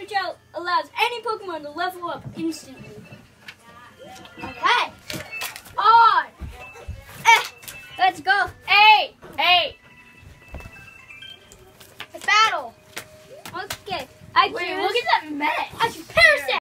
which allows any Pokemon to level up instantly. Okay. On. Let's go. Hey. Battle. Okay. Wait, look at that mess. I choose Parasect.